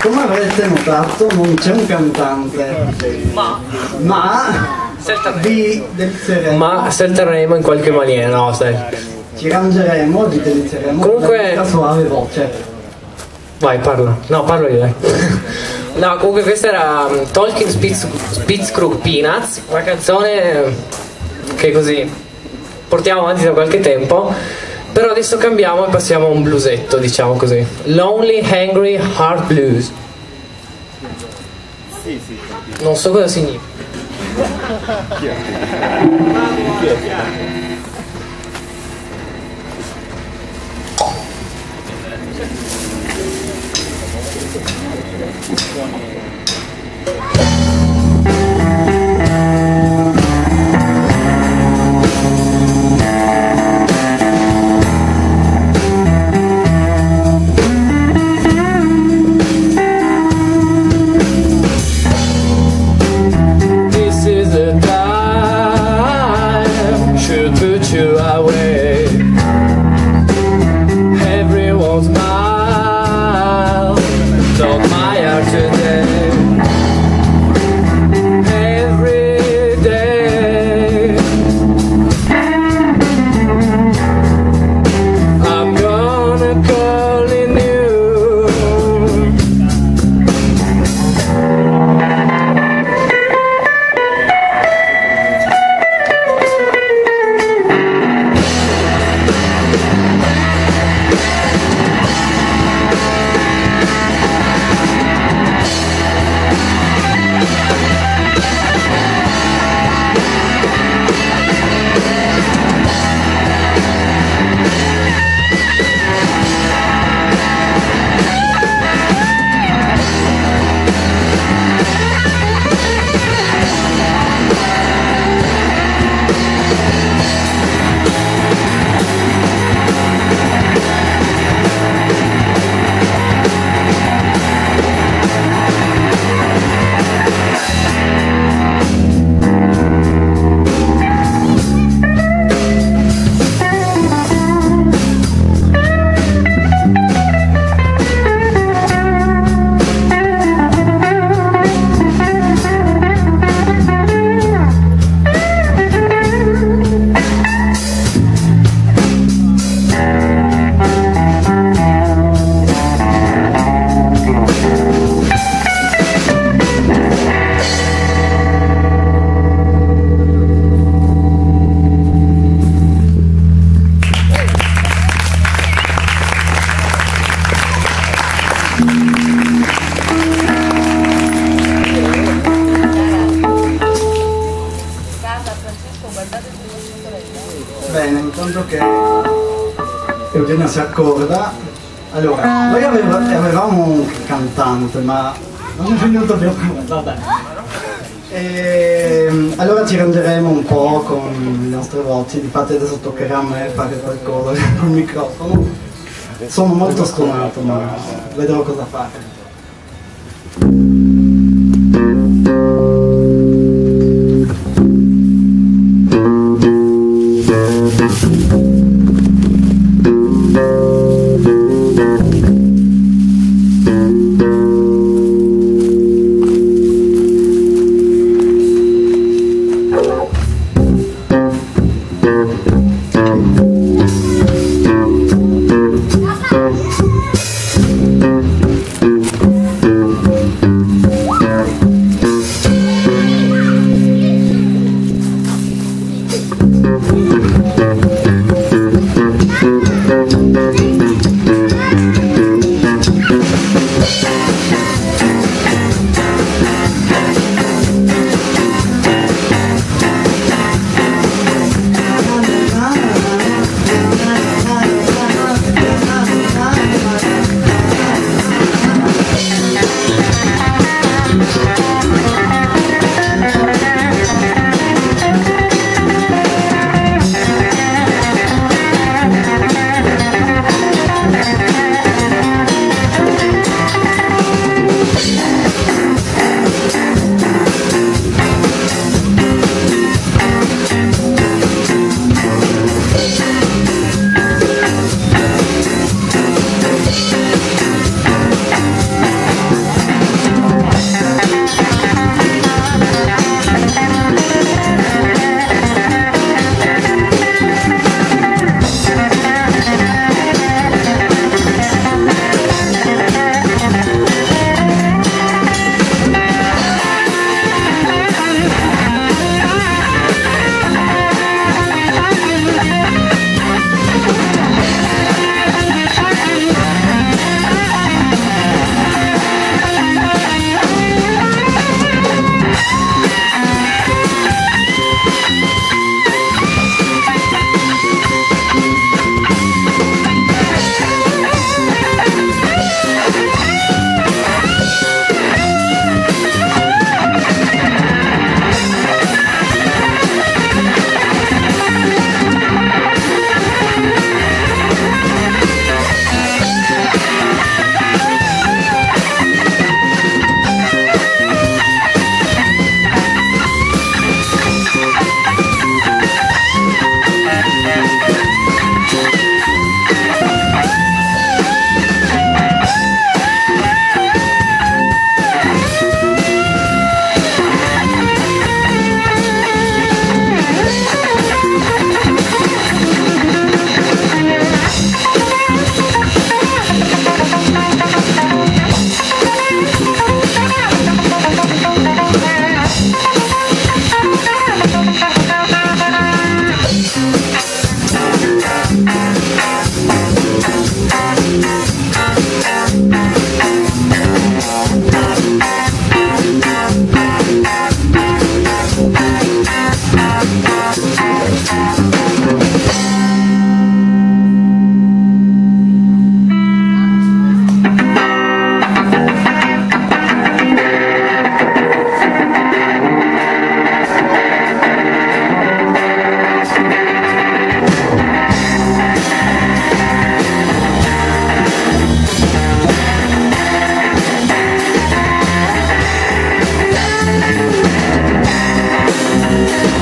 come avrete notato non c'è un cantante, ma ma si alterneremo in qualche maniera, no, sai. ci rangeremo, vi delizieremo Comunque la suave voce. Vai, parla. No, parlo io, dai. No, comunque questa era Talking Spitzkrug Peanuts, una canzone che così portiamo avanti da qualche tempo, però adesso cambiamo e passiamo a un bluesetto, diciamo così. Lonely Hangry Heart Blues. Non so cosa significa. This is the time should put you away. Everyone smile, not my heart today. Every day I'm gonna call in you. Bene, intanto che Eugenia si accorda, allora, noi avevamo un cantante, ma non è venuto più, vabbè. Allora ci rangeremo un po' con le nostre voci, difatti adesso toccherà a me fare qualcosa col microfono. Sono molto stonato, ma vedrò cosa fare.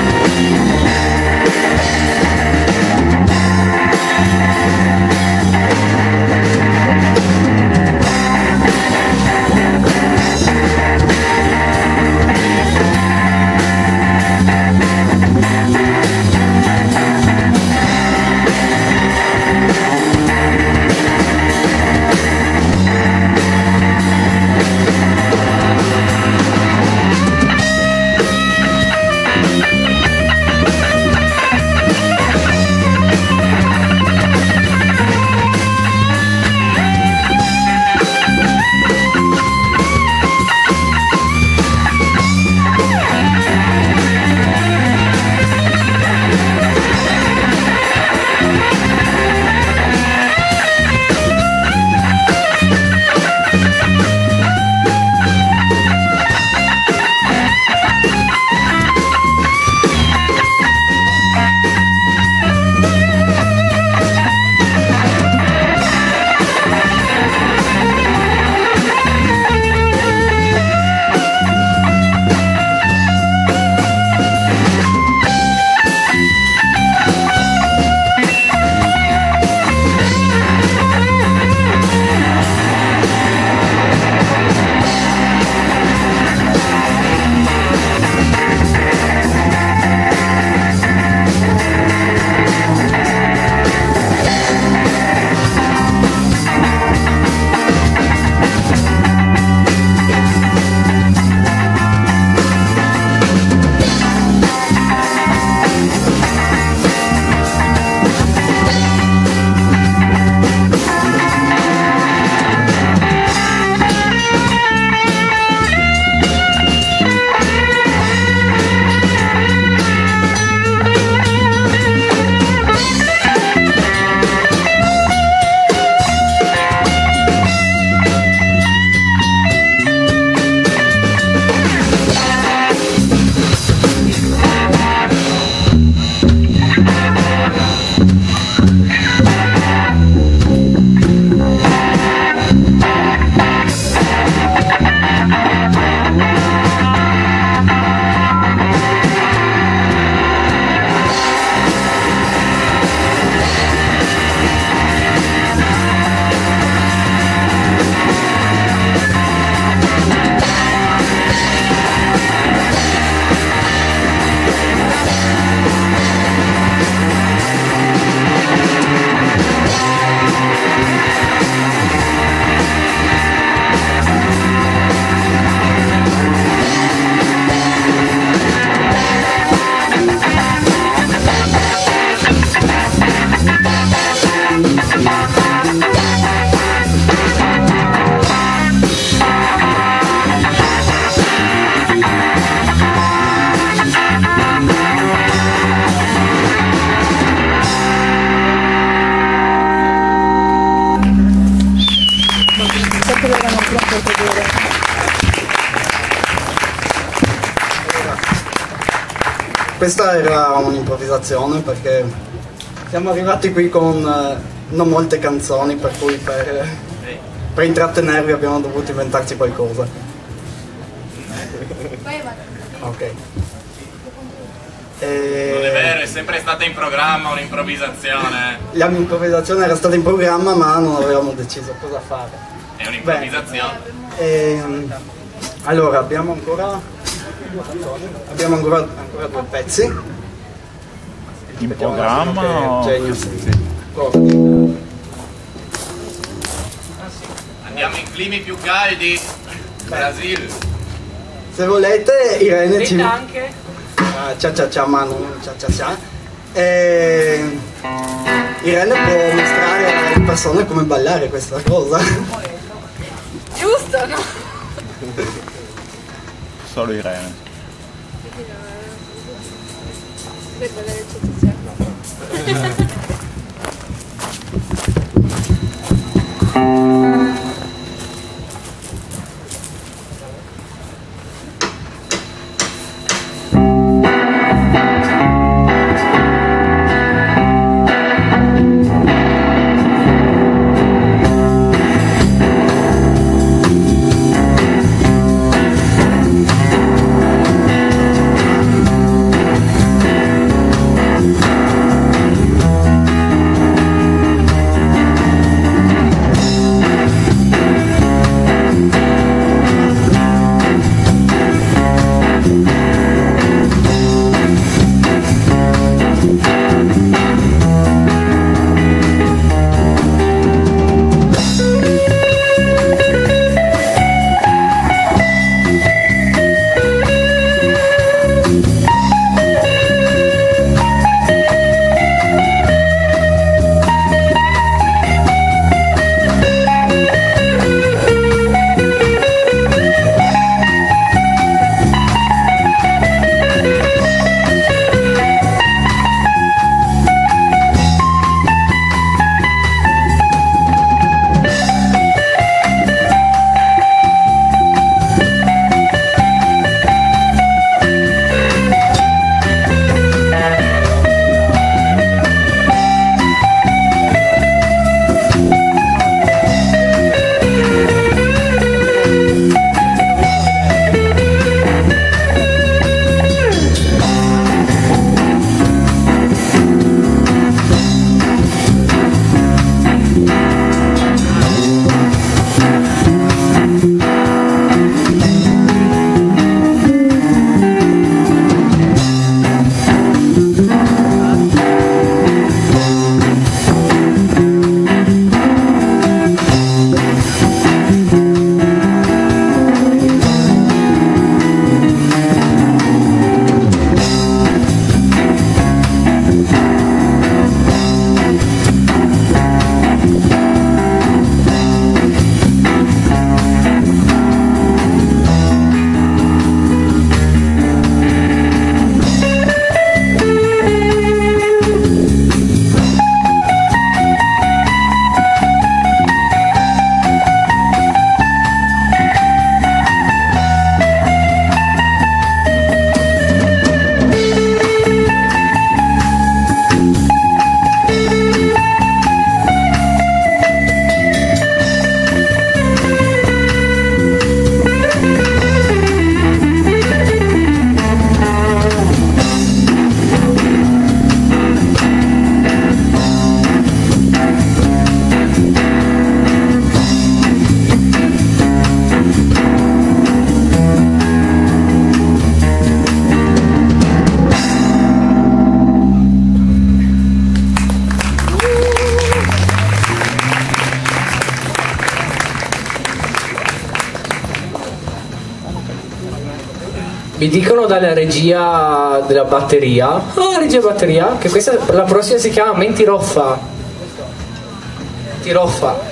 Questa era un'improvvisazione perché siamo arrivati qui con non molte canzoni, per cui per intrattenervi abbiamo dovuto inventarci qualcosa. Ok. Non è vero, è sempre stata in programma un'improvvisazione. La mia improvvisazione era stata in programma, ma non avevamo deciso cosa fare. È un'improvvisazione. Allora, abbiamo ancora due pezzi. In programma o... Genio, sì. Andiamo in climi più caldi. Brasil. Se volete, Irene ci... anche. Cia cia cia, ma non cia cia cia. Irene può mostrare alle persone come ballare questa cosa. Giusto, no? Solo Irene. Per ballare cia cia cia. Mi dicono dalla regia della batteria, regia batteria, che questa la prossima si chiama Mentiroffa. Mentiroffa.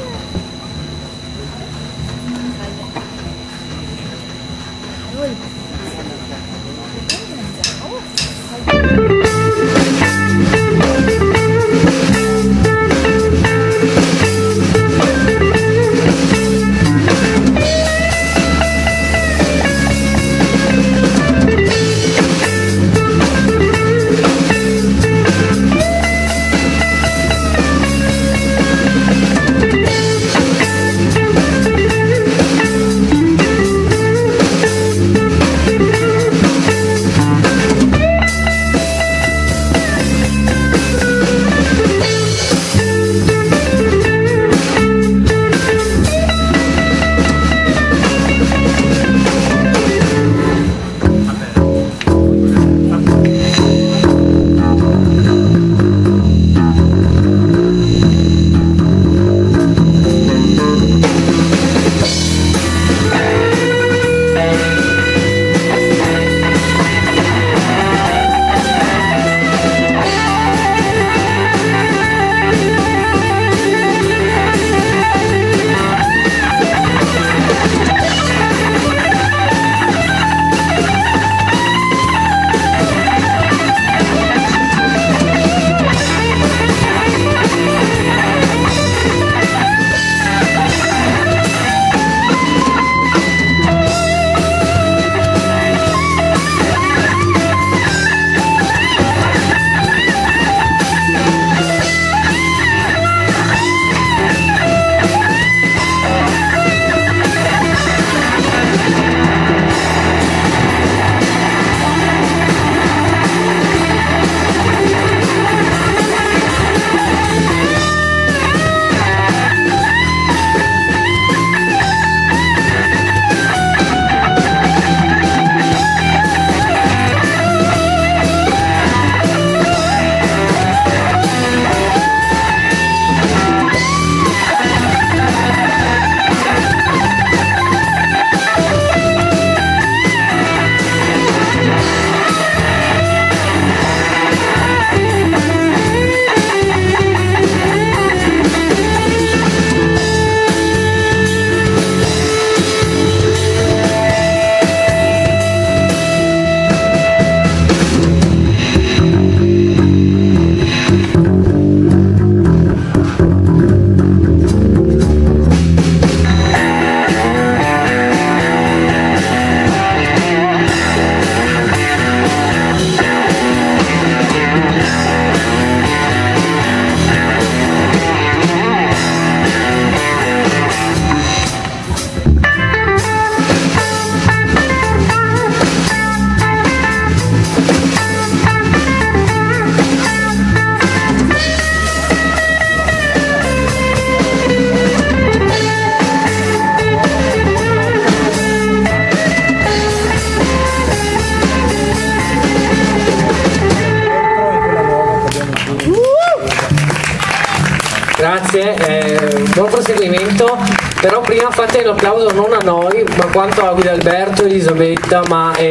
Grazie, buon proseguimento. Però prima fate l'applauso non a noi, ma quanto a Guidalberto, Elisabetta,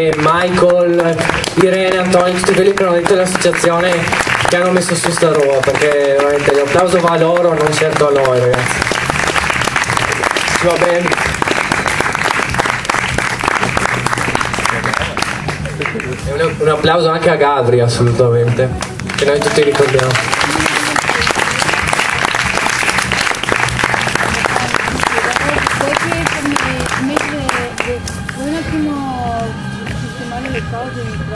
Michael, Irene, Antonio, tutti quelli che hanno detto dell'associazione che hanno messo su sta roba, perché veramente l'applauso va a loro, non certo a noi, ragazzi. Va bene. Un applauso anche a Gabri, assolutamente, che noi tutti ricordiamo.